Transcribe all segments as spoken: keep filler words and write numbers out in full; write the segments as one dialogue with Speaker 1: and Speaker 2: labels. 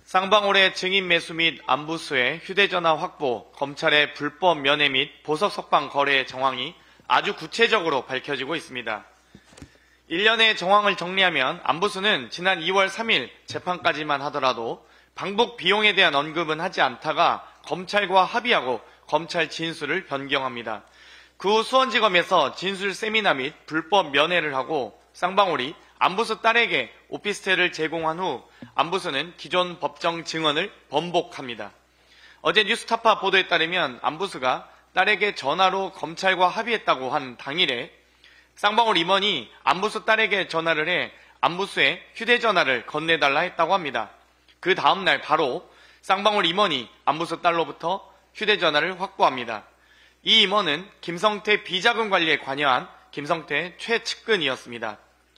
Speaker 1: 쌍방울의 증인 매수 및 안부수의 휴대전화 확보, 검찰의 불법 면회 및 보석 석방 거래 정황이 아주 구체적으로 밝혀지고 있습니다. 일련의 정황을 정리하면 안부수는 지난 이월 삼일 재판까지만 하더라도 방북 비용에 대한 언급은 하지 않다가 검찰과 합의하고 검찰 진술을 변경합니다. 그 후 수원지검에서 진술 세미나 및 불법 면회를 하고 쌍방울이 안부수 딸에게 오피스텔을 제공한 후 안부수는 기존 법정 증언을 번복합니다. 어제 뉴스타파 보도에 따르면 안부수가 딸에게 전화로 검찰과 합의했다고 한 당일에 쌍방울 임원이 안부수 딸에게 전화를 해 안부수의 휴대전화를 건네달라 했다고 합니다. 그 다음날 바로 쌍방울 임원이 안부수 딸로부터 휴대전화를 확보합니다. 이 임원은 김성태 비자금 관리에 관여한 김성태 최측근이었습니다.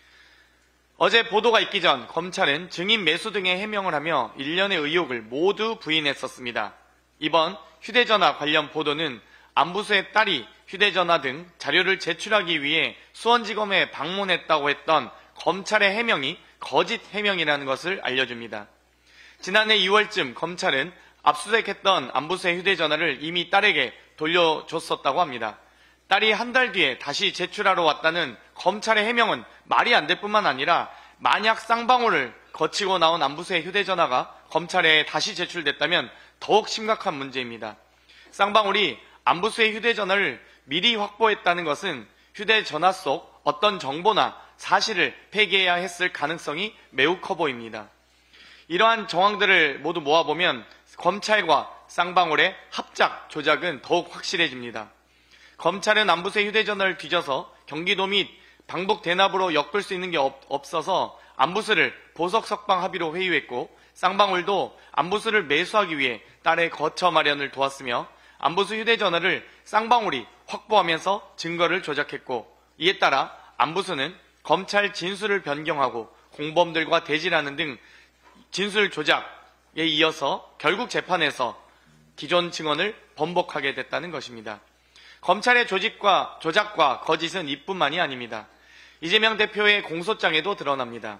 Speaker 1: 어제 보도가 있기 전 검찰은 증인 매수 등의 해명을 하며 일련의 의혹을 모두 부인했었습니다. 이번 휴대전화 관련 보도는 안부수의 딸이 휴대전화 등 자료를 제출하기 위해 수원지검에 방문했다고 했던 검찰의 해명이 거짓 해명이라는 것을 알려줍니다. 지난해 이월쯤 검찰은 압수수색했던 안부수의 휴대전화를 이미 딸에게 돌려줬었다고 합니다. 딸이 한 달 뒤에 다시 제출하러 왔다는 검찰의 해명은 말이 안 될 뿐만 아니라 만약 쌍방울을 거치고 나온 안부수의 휴대전화가 검찰에 다시 제출됐다면 더욱 심각한 문제입니다. 쌍방울이 안부수의 휴대전화를 미리 확보했다는 것은 휴대전화 속 어떤 정보나 사실을 폐기해야 했을 가능성이 매우 커 보입니다. 이러한 정황들을 모두 모아보면 검찰과 쌍방울의 합작, 조작은 더욱 확실해집니다. 검찰은 안부수의 휴대전화를 뒤져서 경기도 및 방북 대납으로 엮을 수 있는 게 없, 없어서 안부수를 보석 석방 합의로 회유했고 쌍방울도 안부수를 매수하기 위해 딸의 거처 마련을 도왔으며 안부수 휴대전화를 쌍방울이 확보하면서 증거를 조작했고 이에 따라 안부수는 검찰 진술을 변경하고 공범들과 대질하는 등 진술 조작에 이어서 결국 재판에서 기존 증언을 번복하게 됐다는 것입니다. 검찰의 조직과, 조작과 거짓은 이뿐만이 아닙니다. 이재명 대표의 공소장에도 드러납니다.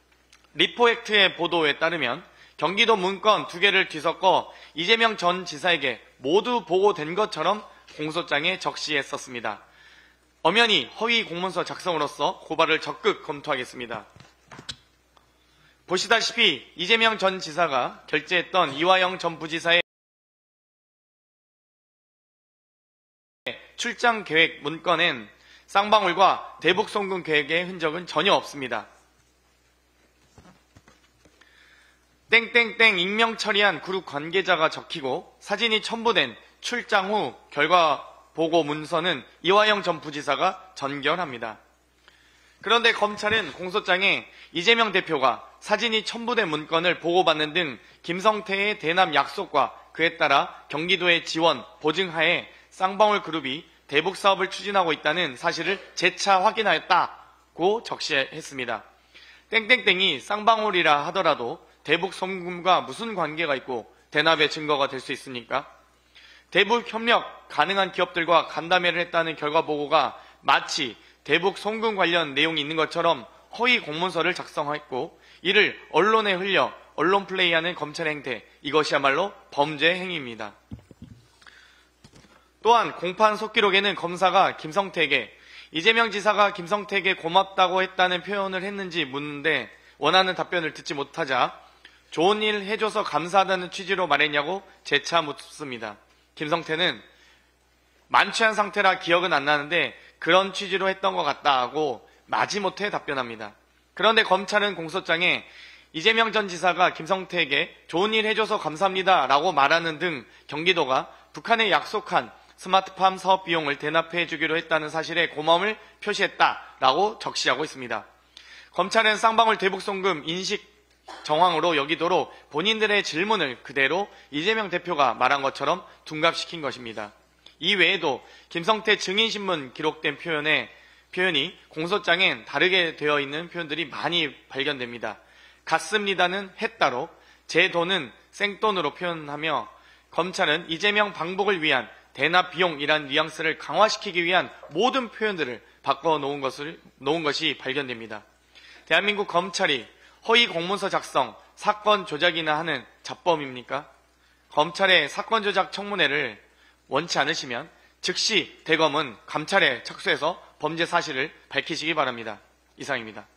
Speaker 1: 리포액트의 보도에 따르면 경기도 문건 두 개를 뒤섞어 이재명 전 지사에게 모두 보고된 것처럼 공소장에 적시했었습니다. 엄연히 허위 공문서 작성으로서 고발을 적극 검토하겠습니다. 보시다시피 이재명 전 지사가 결재했던 이화영 전 부지사의 출장 계획 문건엔 쌍방울과 대북 송금 계획의 흔적은 전혀 없습니다. 땡땡땡 익명 처리한 그룹 관계자가 적히고 사진이 첨부된 출장 후 결과 보고 문서는 이화영 전 부지사가 전결합니다. 그런데 검찰은 공소장에 이재명 대표가 사진이 첨부된 문건을 보고받는 등 김성태의 대남 약속과 그에 따라 경기도의 지원, 보증하에 쌍방울 그룹이 대북 사업을 추진하고 있다는 사실을 재차 확인하였다고 적시했습니다. 땡땡땡이 쌍방울이라 하더라도 대북 송금과 무슨 관계가 있고 대납의 증거가 될 수 있습니까? 대북 협력 가능한 기업들과 간담회를 했다는 결과 보고가 마치 대북 송금 관련 내용이 있는 것처럼 허위 공문서를 작성했고 이를 언론에 흘려 언론 플레이하는 검찰 행태, 이것이야말로 범죄 행위입니다. 또한 공판 속기록에는 검사가 김성태에게 이재명 지사가 김성태에게 고맙다고 했다는 표현을 했는지 묻는데 원하는 답변을 듣지 못하자 좋은 일 해줘서 감사하다는 취지로 말했냐고 재차 묻습니다. 김성태는 만취한 상태라 기억은 안 나는데 그런 취지로 했던 것 같다 하고 마지못해 답변합니다. 그런데 검찰은 공소장에 이재명 전 지사가 김성태에게 좋은 일 해줘서 감사합니다 라고 말하는 등 경기도가 북한에 약속한 스마트팜 사업 비용을 대납해 주기로 했다는 사실에 고마움을 표시했다라고 적시하고 있습니다. 검찰은 쌍방울 대북 송금 인식 정황으로 여기도록 본인들의 질문을 그대로 이재명 대표가 말한 것처럼 둔갑시킨 것입니다. 이 외에도 김성태 증인신문 기록된 표현에, 표현이 공소장엔 다르게 되어 있는 표현들이 많이 발견됩니다. 갔습니다는 했다로, 제 돈은 생돈으로 표현하며 검찰은 이재명 방북을 위한 대납 비용이란 뉘앙스를 강화시키기 위한 모든 표현들을 바꿔놓은 것을, 놓은 것이 발견됩니다. 대한민국 검찰이 허위 공문서 작성, 사건 조작이나 하는 잡범입니까? 검찰의 사건 조작 청문회를 원치 않으시면 즉시 대검은 감찰에 착수해서 범죄 사실을 밝히시기 바랍니다. 이상입니다.